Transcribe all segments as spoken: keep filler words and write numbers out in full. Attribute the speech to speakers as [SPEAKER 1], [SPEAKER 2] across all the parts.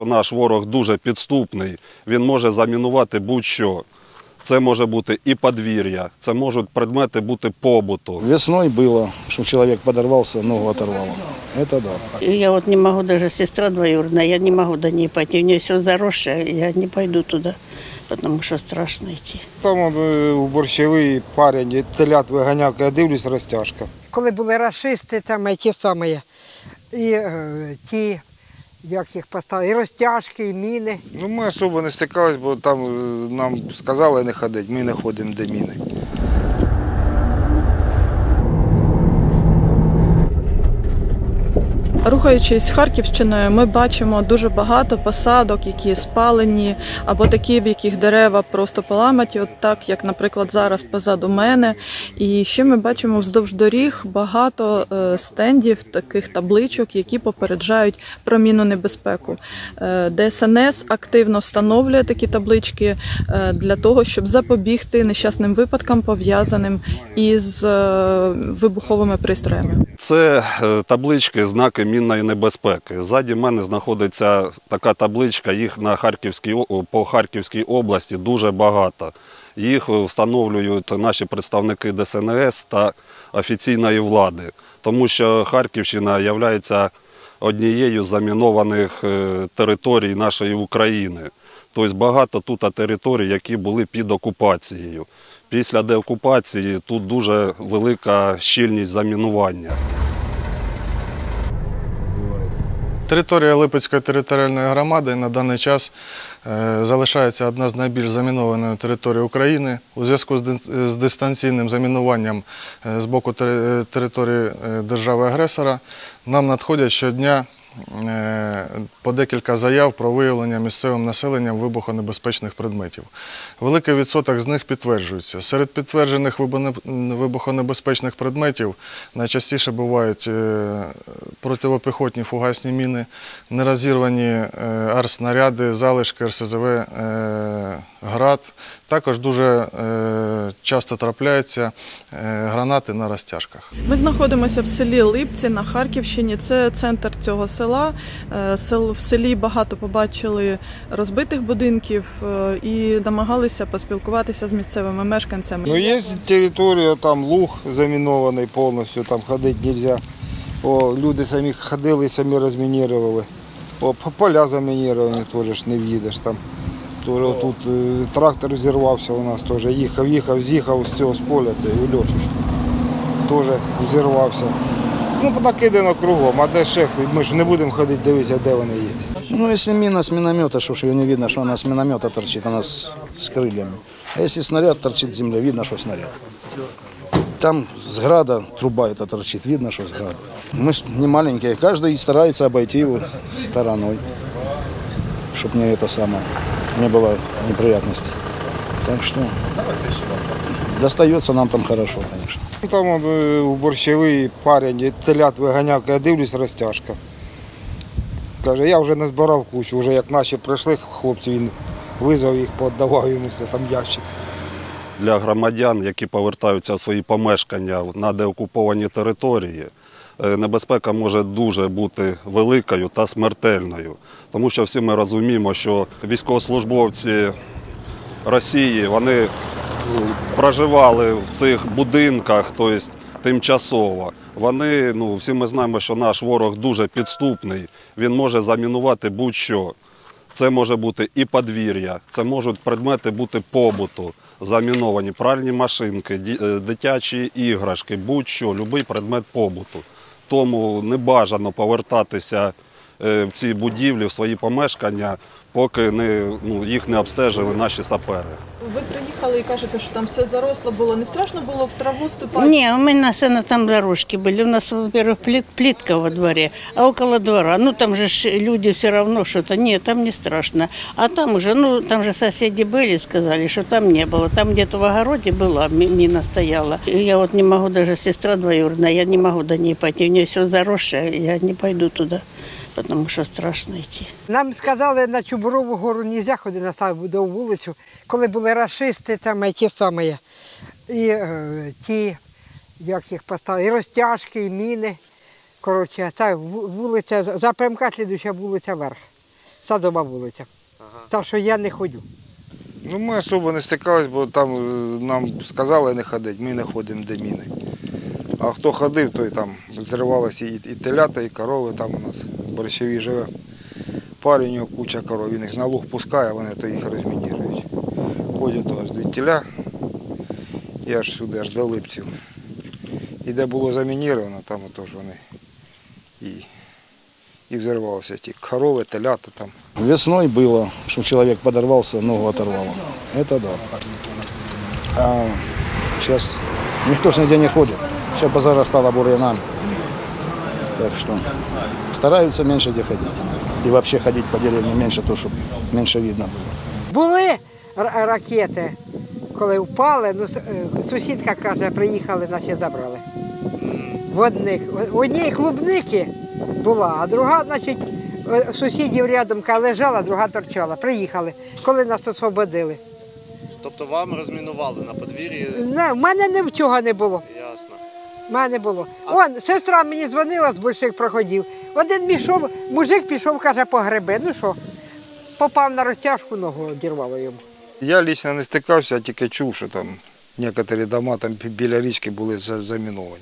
[SPEAKER 1] наш ворог дуже підступний, він може замінувати будь-що. Це може бути і подвір'я, це можуть предмети бути побуту.
[SPEAKER 2] Весною було, що чоловік підірвався, ногу оторвало. Це да.
[SPEAKER 3] Я вот не могу, даже сестра двоюродная, я не могу до ней пойти. У нее все заросшее, я не пойду туда, потому что страшно идти.
[SPEAKER 4] Там у борщовий парень, телят виганяв, я дивлюсь, розтяжка.
[SPEAKER 5] Коли були рашисти, там і ті самі, і е, ті, як їх поставили, і розтяжки, і міни.
[SPEAKER 4] Ну, ми особо не стикались, бо там нам сказали не ходити, ми не ходимо, де міни.
[SPEAKER 6] Рухаючись Харківщиною, ми бачимо дуже багато посадок, які спалені, або такі, в яких дерева просто поламаті, от так, як, наприклад, зараз позаду мене. І ще ми бачимо вздовж доріг багато стендів, таких табличок, які попереджають про мінну небезпеку. Де ес ен ес активно встановлює такі таблички для того, щоб запобігти нещасним випадкам, пов'язаним із вибуховими пристроями.
[SPEAKER 1] Це таблички, знаки мінної небезпеки. Ззаді мене знаходиться така табличка, їх на Харківській, по Харківській області дуже багато. Їх встановлюють наші представники де ес ен ес та офіційної влади, тому що Харківщина є однією з замінованих територій нашої України. Тобто багато тут територій, які були під окупацією. Після деокупації тут дуже велика щільність замінування.
[SPEAKER 7] Територія Липецької територіальної громади на даний час залишається одна з найбільш замінованих територій України. У зв'язку з дистанційним замінуванням з боку території держави-агресора нам надходять щодня по декілька заяв про виявлення місцевим населенням вибухонебезпечних предметів. Великий відсоток з них підтверджується. Серед підтверджених вибухонебезпечних предметів найчастіше бувають протипіхотні фугасні міни, нерозірвані артснаряди, залишки ер ес зе ве «Град». Також дуже часто трапляються гранати на розтяжках.
[SPEAKER 6] Ми знаходимося в селі Липці на Харківщині. Це центр цього села. В селі багато побачили розбитих будинків і намагалися поспілкуватися з місцевими мешканцями.
[SPEAKER 4] Ну, є територія, там луг замінований повністю, там ходити не можна. О, люди самі ходили, самі розмінірували. О, поля замініровані, теж не в'їдеш там. Тут трактор зірвався у нас теж, їхав, їхав, з'їхав з цього з поля, це і Льошиш, теж зірвався. Ну, накидано кругом, а де ще, ми ж не будемо ходити, дивитися, де вони є.
[SPEAKER 2] Ну, якщо міна з міномета, що ж її не видно, що вона з міномета торчить, вона з, з крилями. А якщо снаряд торчить в землі, видно, що снаряд. Там с града труба эта торчит, видно, что с града. Мы не маленькие, каждый старается обойти его стороной, чтобы не это самое, не было неприятностей. Так что достается нам там хорошо, конечно.
[SPEAKER 4] Там у борщовий парень, телят виганяв, я дивлюсь, розтяжка. Каже, я вже не збирав кучу, вже як наші прийшли хлопці, він визвав їх, подавав йому все, там ящик.
[SPEAKER 1] Для громадян, які повертаються в свої помешкання на деокуповані території, небезпека може дуже бути великою та смертельною. Тому що всі ми розуміємо, що військовослужбовці Росії, вони проживали в цих будинках, тобто тимчасово. Вони, ну, всі ми знаємо, що наш ворог дуже підступний, він може замінувати будь-що. Це може бути і подвір'я, це можуть предмети бути побуту, заміновані, пральні машинки, дитячі іграшки, будь-що, будь-який предмет побуту. Тому не бажано повертатися в ці будівлі, в свої помешкання, поки не, ну, їх не обстежили наші сапери.
[SPEAKER 6] Ви приїхали і кажете, що там все заросло було. Не страшно було в траву ступати?
[SPEAKER 3] Не, у нас на там дорожки были. У нас, во-первых, плит, плитка во дворе, а около двора, ну там же ж люди все равно что-то, нет, там не страшно. А там уже, ну там же соседи были, сказали, что там не было. Там где-то в огороде была, мина стояла. Я вот не могу, даже сестра двоюродная, я не могу до ней пойти. У нее все заросшее, я не пойду туда, тому що страшно йти.
[SPEAKER 5] Нам сказали, на Чубурову гору не можна ходити на саму вулицю, коли були рашисти, там і ті самі, і е, ті, як їх поставили, і розтяжки, і міни. Коротше, та вулиця, за ПМК слідуюча вулиця вверх. Садова вулиця. Так що я не ходжу.
[SPEAKER 4] Ну, ми особо не стикались, бо там е, нам сказали не ходити, ми не ходимо, де міни. А хто ходив, той там зривалися і, і телята, і корови, там у нас в Борщеві живе. Парень, у нього куча коров, він їх на луг пускає, а вони то їх розмінірують. Ходять аж до тіля і аж сюди, аж до Липців. І де було замініровано, там отож вони і, і взривалися ті корови, телята там.
[SPEAKER 2] Весной было, что человек подорвался, ногу оторвало. Это да. А сейчас никто ж нигде не ходит. Все позарастало бурьянами. Так что стараются меньше где ходить. И вообще ходить по деревне меньше, то, чтобы меньше видно было.
[SPEAKER 5] Були р- ракети, коли впали, ну, с- е, сусідка каже, приїхали, наші забрали. В одних, в одній клубники була, а друга, значить, е, сусідів рядом лежала, друга торчала. Приїхали, коли нас освободили.
[SPEAKER 8] Тобто вам розмінували на подвір'ї?
[SPEAKER 5] Не, в мене нічого не було.
[SPEAKER 8] Ясно.
[SPEAKER 5] В мене не було. Он, сестра мені дзвонила з більших проходів. Один пішов, мужик пішов, каже, по гриби. Ну що, попав на розтяжку, ногу одірвало йому.
[SPEAKER 4] Я лично не стикався, а тільки чув, що там некоторі дома там біля річки були за- заміновані.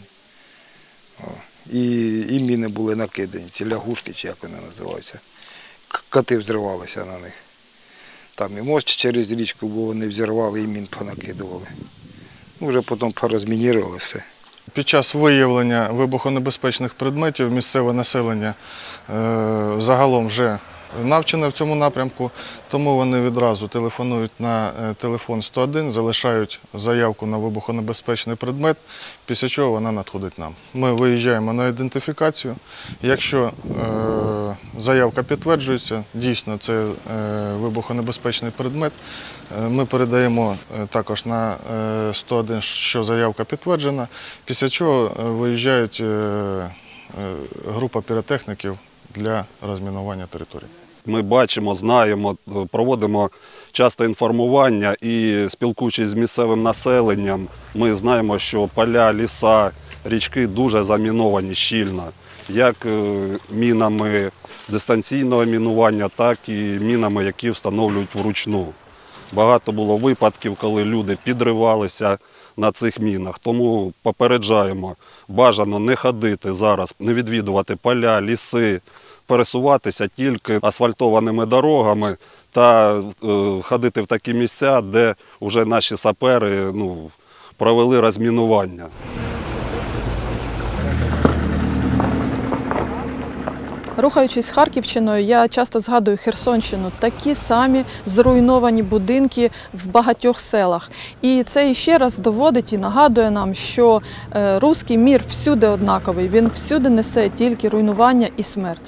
[SPEAKER 4] О. І, і міни були накидані, ці лягушки, чи як вони називаються. К- Коти взривалися на них. Там і мост через річку, бо вони взірвали і мін понакидували. Ну, вже потім порозмінірували все.
[SPEAKER 7] Під час виявлення вибухонебезпечних предметів місцеве населення е, загалом вже навчене в цьому напрямку, тому вони відразу телефонують на е, телефон сто один, залишають заявку на вибухонебезпечний предмет, після чого вона надходить нам. Ми виїжджаємо на ідентифікацію. Якщо е, заявка підтверджується, дійсно це е, вибухонебезпечний предмет, е, ми передаємо е, також на е, сто один, що заявка підтверджена, після чого е, виїжджають е, е, група піротехніків для розмінування території.
[SPEAKER 1] Ми бачимо, знаємо, проводимо часто інформування і спілкуючись з місцевим населенням, ми знаємо, що поля, ліса, річки дуже заміновані щільно, як е, мінами дистанційного мінування, так і мінами, які встановлюють вручну. Багато було випадків, коли люди підривалися на цих мінах. Тому попереджаємо, бажано не ходити зараз, не відвідувати поля, ліси, пересуватися тільки асфальтованими дорогами та е, ходити в такі місця, де вже наші сапери ну, провели розмінування.
[SPEAKER 6] Рухаючись Харківщиною, я часто згадую Херсонщину. Такі самі зруйновані будинки в багатьох селах. І це іще раз доводить і нагадує нам, що е, руський мір всюди однаковий. Він всюди несе тільки руйнування і смерть.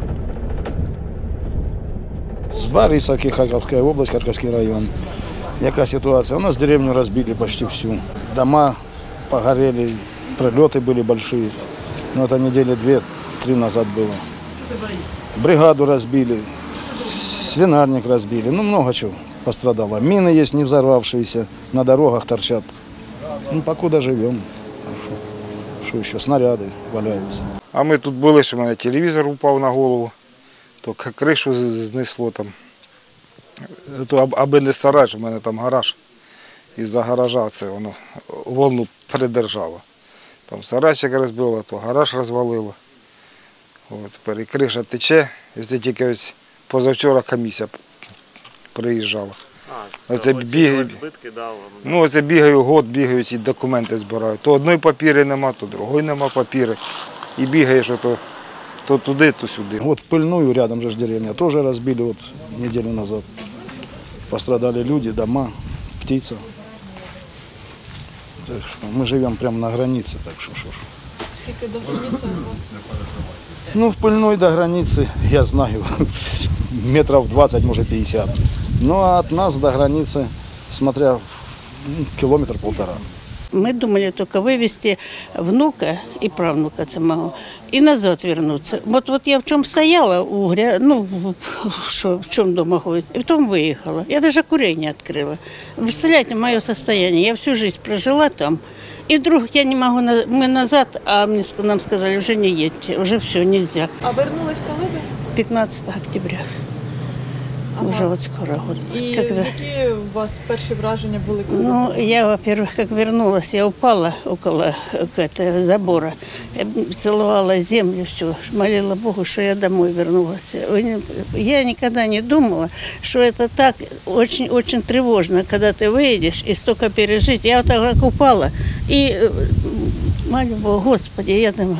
[SPEAKER 2] С Борисовки, Харьковская область, Харьковский район. Яка ситуация? У нас деревню разбили почти всю. Дома погорели, прилеты были большие. Ну, это недели две-три назад было. Бригаду разбили, свинарник разбили. Ну, много чего пострадало. Мины есть не взорвавшиеся, на дорогах торчат. Ну, покуда живем. Что еще? Снаряды валяются.
[SPEAKER 4] А ми тут були, що в мене телевізор упав на голову, то к- кришу з- знесло там. То, аб- аби не сарай, що в мене там гараж. Із-за гаража це воно волну придержало. Там сарайчик розбило, то гараж розвалило. От, тепер і криша тече, і це тільки ось позавчора комісія приїжджала.
[SPEAKER 8] А,
[SPEAKER 4] Оце біг-
[SPEAKER 8] збитки дав.
[SPEAKER 4] Ну, оце бігаю год, бігаю, ці документи збираю. То одної папіри нема, то другої нема папіри. І бігаєш ото, то туди, то сюди.
[SPEAKER 2] Вот пыльную рядом же ж деревня тоже разбили вот неделю назад. Пострадали люди, дома, птица. Так что мы живем прямо на границе, так что что ж.
[SPEAKER 6] Скільки до границі від вас?
[SPEAKER 2] Ну, в пыльной до границы, я знаю, метров двадцать, может пятьдесят. Ну, а от нас до границы, смотря, ну, километр-полтора.
[SPEAKER 3] Мы думали только вывести внука и правнука самого и назад вернуться. Вот, вот я в чем стояла, у гря... ну, что, в чем дома ходит, и потом выехала. Я даже курей не открыла. Представляете, мое состояние. Я всю жизнь прожила там. И вдруг я не могу, на- мы назад, а мне, ск- нам сказали, уже не едьте, уже все, нельзя.
[SPEAKER 6] А вернулись коли ви?
[SPEAKER 3] пятнадцатого октября. Уже вот скоро год будет.
[SPEAKER 6] І
[SPEAKER 3] Когда...
[SPEAKER 6] які у вас перші враження були? Коли
[SPEAKER 3] Ну, я, во-первых, как вернулась, я упала около к- этого забора, я целовала землю, все, молила Богу, что я домой вернулась. Вы не- Я никогда не думала, что это так очень-очень тревожно, когда ты выйдешь и столько пережить. Я вот так как упала и э, молю Бога, Господи, я думаю,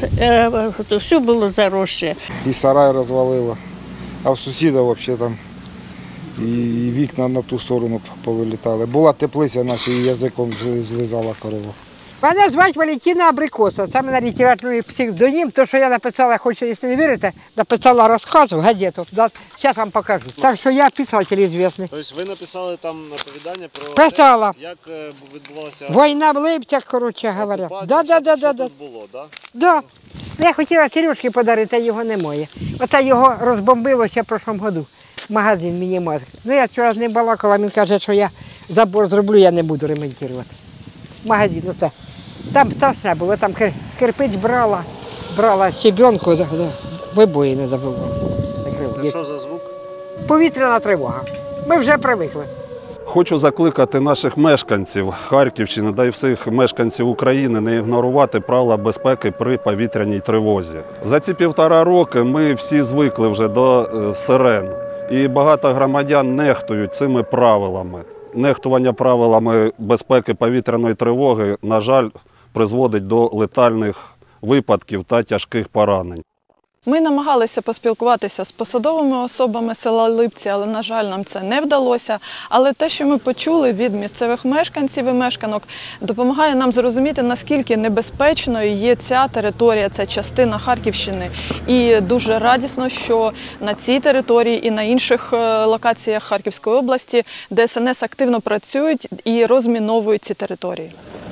[SPEAKER 3] все было заросшее.
[SPEAKER 4] І сарай розвалило, а в сусіда взагалі там і вікна на ту сторону повилітали. Була теплиця, наче і язиком зли- злизала корову.
[SPEAKER 5] Мене звати Валентина Абрикоса, це мене літературний псевдонім, то, що я написала, хочу, якщо не вірите, написала розказ в газету. Зараз вам покажу. Так що я писатель звісний.
[SPEAKER 8] Тобто ви написали там оповідання про
[SPEAKER 5] Писала.
[SPEAKER 8] те, як е, відбувалася
[SPEAKER 5] Війна в Липцях, коротше говоря.
[SPEAKER 8] окупація,
[SPEAKER 5] Да, да, да,
[SPEAKER 8] що
[SPEAKER 5] да, да.
[SPEAKER 8] тут було, да?
[SPEAKER 5] Да. Я хотіла Сережки подарити, а його немає. Оце його розбомбило ще в прошлому году. Магазин мінімазк. Ну я вчора з ним балакала, він каже, що я забор зроблю, я не буду ремонтувати. Магазин, оце. Там страшне було, там кир- кирпич брала, брала щебенку, да, да, вибої не забувала.
[SPEAKER 8] Це що за звук?
[SPEAKER 5] Повітряна тривога. Ми вже привикли.
[SPEAKER 1] Хочу закликати наших мешканців Харківщини та й всіх мешканців України не ігнорувати правила безпеки при повітряній тривозі. За ці півтора роки ми всі звикли вже до е, сирен, і багато громадян нехтують цими правилами. Нехтування правилами безпеки повітряної тривоги, на жаль, призводить до летальних випадків та тяжких поранень.
[SPEAKER 6] Ми намагалися поспілкуватися з посадовими особами села Липці, але, на жаль, нам це не вдалося. Але те, що ми почули від місцевих мешканців і мешканок, допомагає нам зрозуміти, наскільки небезпечною є ця територія, ця частина Харківщини. І дуже радісно, що на цій території і на інших е, локаціях Харківської області ДСНС активно працюють і розміновують ці території.